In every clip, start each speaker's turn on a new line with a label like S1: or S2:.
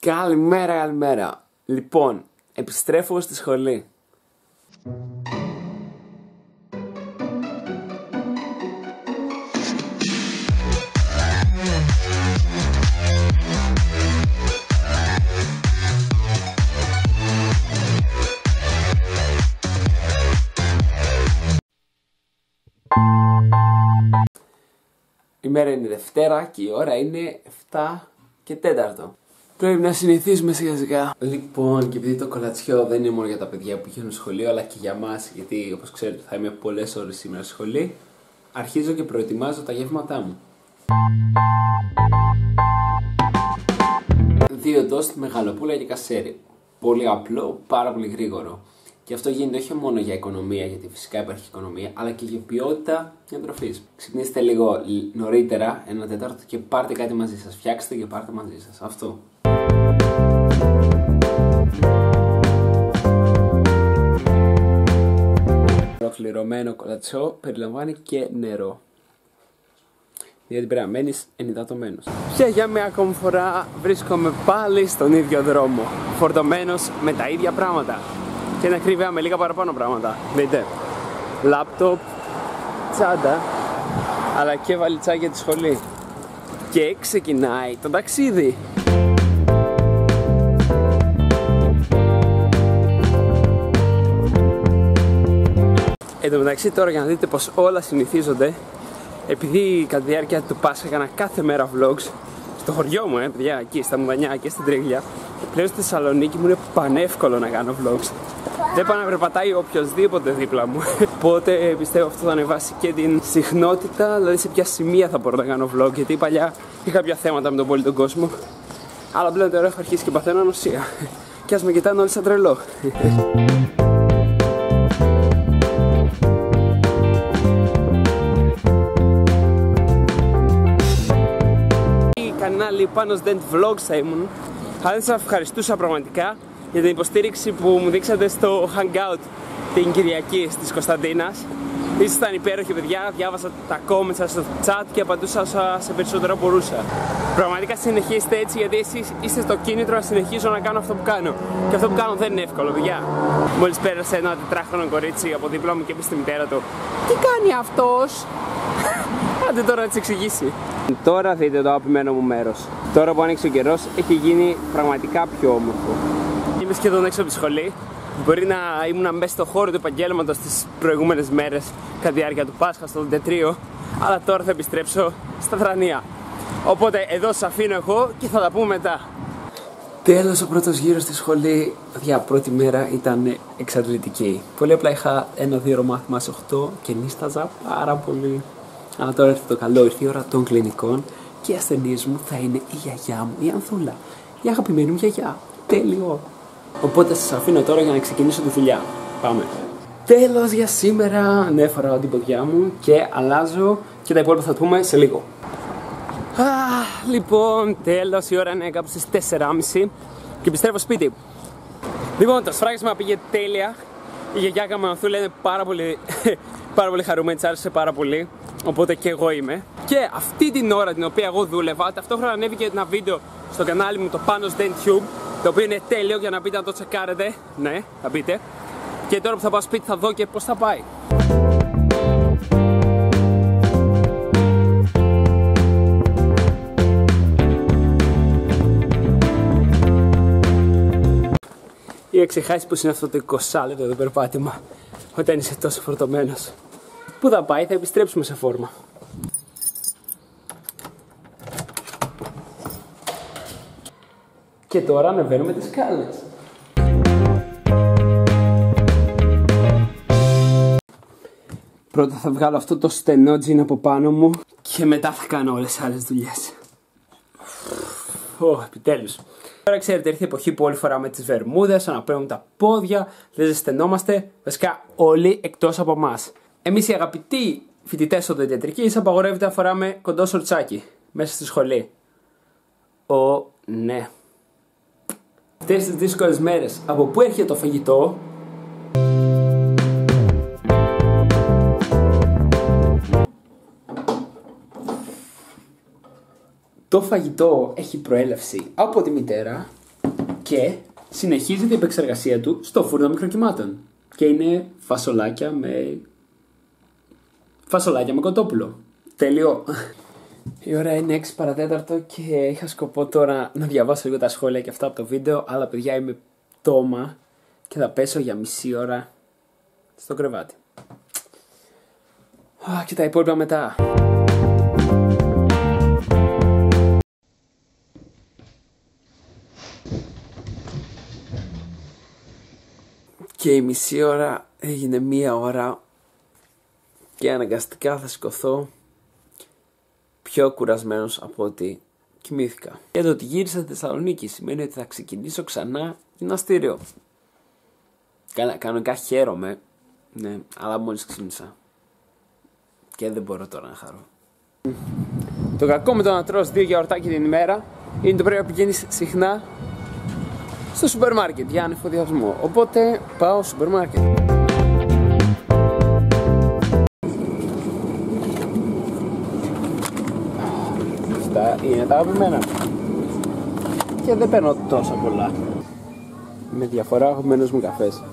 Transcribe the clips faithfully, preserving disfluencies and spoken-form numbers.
S1: Καλημέρα, καλημέρα. Λοιπόν, επιστρέφω στη σχολή. Η μέρα είναι Δευτέρα και η ώρα είναι εφτά και τέταρτο. Πρέπει να συνηθίσουμε σιγά σιγά. Λοιπόν, και επειδή το κολατσιό δεν είναι μόνο για τα παιδιά που πηγαίνουν σχολείο, αλλά και για μας, γιατί όπως ξέρετε θα είμαι πολλές ώρες σήμερα στη σχολή, αρχίζω και προετοιμάζω τα γεύματά μου. Δύο τόστ με γαλοπούλα και κασέρι. Πολύ απλό, πάρα πολύ γρήγορο. Και αυτό γίνεται όχι μόνο για οικονομία, γιατί φυσικά υπάρχει οικονομία, αλλά και για ποιότητα διατροφής. Ξυπνήστε λίγο νωρίτερα, ένα τέταρτο, και πάρτε κάτι μαζί σας. Φτιάξτε και πάρτε μαζί σας. Αυτό. Ολοκληρωμένο κολατσιό περιλαμβάνει και νερό, γιατί πρέπει να μένεις ενυδατωμένος. Και για μια ακόμη φορά βρίσκομαι πάλι στον ίδιο δρόμο, φορτωμένος με τα ίδια πράγματα. Και είναι ακρίβεια με λίγα παραπάνω πράγματα. Δείτε, λάπτοπ, τσάντα, αλλά και βαλιτσάκι για τη σχολή. Και ξεκινάει το ταξίδι. Εν τω μεταξύ, τώρα για να δείτε πως όλα συνηθίζονται, επειδή κατά τη διάρκεια του Πάσχα έκανα κάθε μέρα vlogs στο χωριό μου, ε, παιδιά, εκεί στα Μουδανιά και στην Τρίγλια, πλέον στη Θεσσαλονίκη μου είναι πανεύκολο να κάνω vlogs. Δεν πάει να περπατάει οποιοδήποτε δίπλα μου. Οπότε πιστεύω αυτό θα ανεβάσει και την συχνότητα, δηλαδή σε ποια σημεία θα μπορώ να κάνω vlog. Γιατί παλιά είχα κάποια θέματα με τον πολύ τον κόσμο, αλλά πλέον τώρα έχω αρχίσει και παθαίνω ανοσία. Και ας με κοιτάνε όλοι σαν τρελό. Κανάλι Panos Dent Vlogs θα ήμουν. Αλλά δεν σας ευχαριστούσα πραγματικά για την υποστήριξη που μου δείξατε στο Hangout την Κυριακή της Κωνσταντίνας. Ήσασταν υπέροχοι, παιδιά, διάβασα τα comments σας στο chat και απαντούσα όσα σε περισσότερο μπορούσα. Πραγματικά συνεχίστε έτσι, γιατί εσείς είστε στο κίνητρο να συνεχίζω να κάνω αυτό που κάνω. Και αυτό που κάνω δεν είναι εύκολο, παιδιά. Μόλις πέρασε ένα τετράχρονο κορίτσι από δίπλα μου και είπε στη μητέρα του, τι κάνει αυτός? Άντε τώρα να της εξηγήσει. Τώρα δείτε το αγαπημένο μου μέρος. Τώρα που άνοιξε ο καιρός έχει γίνει πραγματικά πιο όμορφο. Είμαι σχεδόν έξω από τη σχολή. Μπορεί να ήμουν μέσα στο χώρο του επαγγέλματος τις προηγούμενες μέρες κατά τη διάρκεια του Πάσχα στο τετρίο, αλλά τώρα θα επιστρέψω στα Θρανία. Οπότε εδώ σας αφήνω εγώ και θα τα πούμε μετά. Τέλος ο πρώτος γύρος στη σχολή. Για πρώτη μέρα ήταν εξαντλητική. Πολύ απλά είχα ένα-δύο μάθημα σε οκτώ και νίσταζα πάρα πολύ. Αλλά τώρα έρθει το καλό, ήρθε η ώρα των κλινικών και οι ασθενείς μου θα είναι η γιαγιά μου, η Ανθούλα, η αγαπημένη μου γιαγιά. Τέλειο. Οπότε σας αφήνω τώρα για να ξεκινήσω τη δουλειά. Πάμε. Τέλος για σήμερα. Ναι, φοράω την ποδιά μου και αλλάζω και τα υπόλοιπα θα το πούμε σε λίγο. Α, λοιπόν, τέλος, η ώρα είναι κάπου στις τέσσερα και μισή και επιστρέφω σπίτι. Λοιπόν, το σφράγισμα πήγε τέλεια. Η γιαγιά μου Ανθούλα είναι πάρα πολύ, πάρα πολύ χαρούμενη, της άρεσε πάρα πολύ. Οπότε και εγώ είμαι. Και αυτή την ώρα την οποία εγώ δούλευα, ταυτόχρονα ανέβηκε ένα βίντεο στο κανάλι μου, το Panos Dent Tube, το οποίο είναι τέλειο, για να μπείτε να το τσεκάρετε. Ναι, θα μπείτε. Και τώρα που θα πάω σπίτι θα δω και πώς θα πάει. Είχα ξεχάσει πως είναι αυτό το είκοσι λεπτό το περπάτημα όταν είσαι τόσο φορτωμένος. Πού θα πάει, θα επιστρέψουμε σε φόρμα. Και τώρα ανεβαίνουμε τις σκάλες. Πρώτα θα βγάλω αυτό το στενό τζιν από πάνω μου και μετά θα κάνω όλες τις άλλες δουλειές. Ω, επιτέλους. Τώρα ξέρετε, ήρθε η εποχή που όλοι φοράμε τις βερμούδες, αναπνέουμε τα πόδια, δεν ζεσθενόμαστε, βασικά όλοι εκτός από εμάς. Εμείς οι αγαπητοί φοιτητές οδοντιατρικής απαγορεύεται να φοράμε κοντό σορτσάκι μέσα στη σχολή. Ω, ναι. Αυτές τις δύσκολες μέρες, από πού έρχεται το φαγητό? Το φαγητό έχει προέλευση από τη μητέρα Και συνεχίζεται η επεξεργασία του στο φούρνο μικροκυμάτων. Και είναι φασολάκια με... φασολάκια με κοτόπουλο. Τέλειο. Η ώρα είναι έξι παρά τέταρτο και είχα σκοπό τώρα να διαβάσω λίγο τα σχόλια και αυτά από το βίντεο. Αλλά παιδιά, είμαι πτώμα και θα πέσω για μισή ώρα στο κρεβάτι. Α, και τα υπόλοιπα μετά. Και η μισή ώρα έγινε μία ώρα και αναγκαστικά θα σηκωθώ πιο κουρασμένος από ότι κοιμήθηκα. Και το ότι γύρισα στη Θεσσαλονίκη σημαίνει ότι θα ξεκινήσω ξανά γυμναστήριο. Κανονικά χαίρομαι, ναι, αλλά μόλις ξύπνησα και δεν μπορώ τώρα να χαρώ. Το κακό με το να τρως δύο γιαουρτάκια την ημέρα είναι το πρέπει να πηγαίνεις συχνά στο σούπερ μάρκετ για ανεφοδιασμό. Οπότε πάω στο σούπερ μάρκετ. Αυτά είναι τα αγαπημένα και δεν παίρνω τόσα πολλά. Με διαφορά αγαπημένος μου καφές.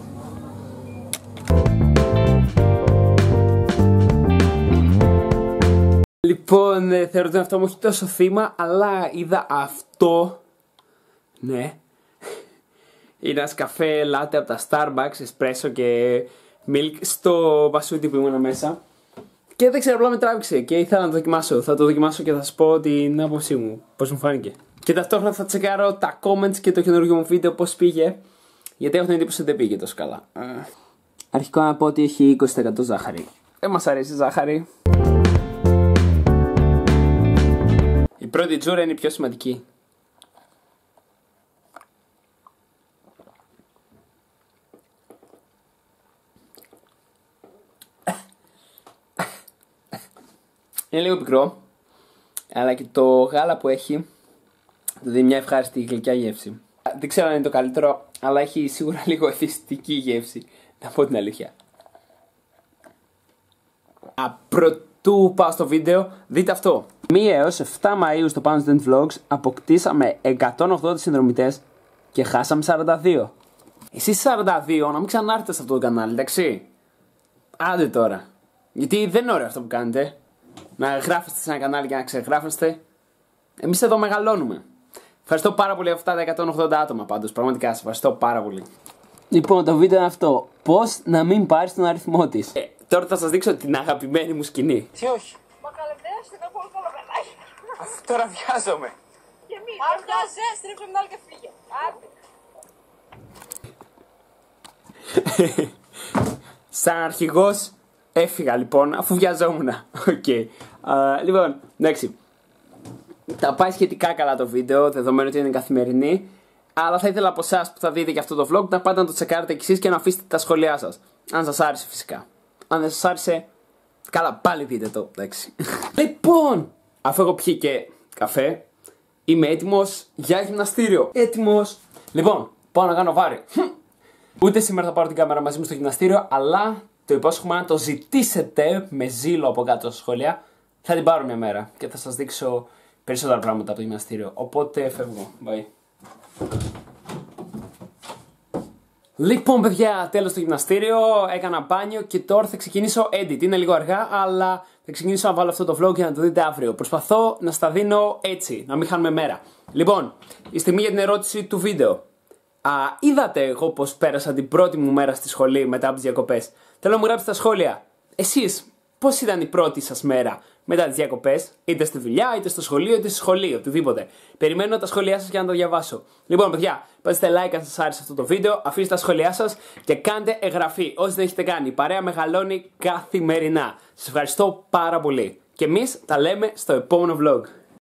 S1: Λοιπόν, ε, θεωρώ ότι αυτό μου έχει τόσο θύμα, αλλά είδα αυτό. Ναι. Είναι ένας καφέ λάτε από τα Starbucks, espresso και milk στο μπασούτι που ήμουν μέσα. Και δεν ξέρω, απλά με τράβηξε και ήθελα να το δοκιμάσω. Θα το δοκιμάσω και θα σας πω την άποψή μου, πώς μου φάνηκε. Και ταυτόχρονα θα τσεκάρω τα comments και το καινούργιο μου βίντεο πώς πήγε. Γιατί έχω την εντύπωση ότι δεν πήγε τόσο καλά. Αρχικό να πω ότι έχει είκοσι τοις εκατό ζάχαρη. Δεν μας αρέσει η ζάχαρη. Η πρώτη τζούρα είναι η πιο σημαντική. Είναι λίγο πικρό, αλλά και το γάλα που έχει του δίνει μια ευχάριστη γλυκιά γεύση. Δεν ξέρω αν είναι το καλύτερο, αλλά έχει σίγουρα λίγο εθιστική γεύση, να πω την αλήθεια. Α, πρωτού πάω στο βίντεο, δείτε αυτό. μία έως επτά Μαΐου στο Pounds Vlogs αποκτήσαμε εκατόν ογδόντα συνδρομητές και χάσαμε σαράντα δύο. Εσείς σαράντα δύο να μην ξανάρθετε σε αυτό το κανάλι, εντάξει. Άντε τώρα. Γιατί δεν είναι ωραίο αυτό που κάνετε. Να γράφεστε σε ένα κανάλι και να ξεγράφεστε. Εμείς εδώ μεγαλώνουμε. Ευχαριστώ πάρα πολύ αυτά τα εκατόν ογδόντα άτομα πάντως. Πραγματικά σας ευχαριστώ πάρα πολύ. Λοιπόν, το βίντεο είναι αυτό. Πώς να μην πάρεις τον αριθμό της. Ε, τώρα θα σας δείξω την αγαπημένη μου σκηνή. Τι όχι.
S2: Μα καλεβδέως την έχω όλο καλό πελάκι.
S1: Αφού τώρα βιάζομαι.
S2: Και εμείς. Αν βιάζεσαι, στρίψε με άλλο και φύγε.
S1: Σαν αρχηγός έφυγα λοιπόν, αφού βιαζόμουν. Okay. Uh, λοιπόν, εντάξει. Τα πάει σχετικά καλά το βίντεο, δεδομένου ότι είναι καθημερινή. Αλλά θα ήθελα από εσάς που θα δείτε και αυτό το vlog να πάτε να το τσεκάρετε κι εσείς και να αφήσετε τα σχόλιά σας. Αν σας άρεσε φυσικά. Αν δεν σας άρεσε, καλά πάλι δείτε το, εντάξει. Λοιπόν, αφού έχω πιει και καφέ, είμαι έτοιμος για γυμναστήριο. Έτοιμος. Λοιπόν, πάω να κάνω βάρη. Ούτε σήμερα θα πάρω την κάμερα μαζί μου στο γυμναστήριο, αλλά το υπόσχομαι αν το ζητήσετε με ζήλο από κάτω στα σχόλια, θα την πάρω μια μέρα και θα σας δείξω περισσότερα πράγματα από το γυμναστήριο. Οπότε φεύγω. Bye. Λοιπόν παιδιά, τέλος το γυμναστήριο, έκανα μπάνιο και τώρα θα ξεκινήσω edit. Είναι λίγο αργά, αλλά θα ξεκινήσω να βάλω αυτό το vlog για να το δείτε αύριο. Προσπαθώ να στα δίνω έτσι, να μην χάνουμε μέρα. Λοιπόν, η στιγμή για την ερώτηση του βίντεο. Α, είδατε εγώ πως πέρασα την πρώτη μου μέρα στη σχολή μετά από τις διακοπές. Θέλω να μου γράψετε στα σχόλια. Εσείς, πώς ήταν η πρώτη σας μέρα μετά τις διακοπές, είτε στη δουλειά, είτε στο σχολείο, είτε στη σχολή, οτιδήποτε. Περιμένω τα σχόλιά σας για να τα διαβάσω. Λοιπόν, παιδιά, πατήστε like αν σας άρεσε αυτό το βίντεο, αφήστε τα σχόλιά σας και κάντε εγγραφή. Όσοι δεν έχετε κάνει, η παρέα μεγαλώνει καθημερινά. Σας ευχαριστώ πάρα πολύ. Και εμείς τα λέμε στο επόμενο vlog.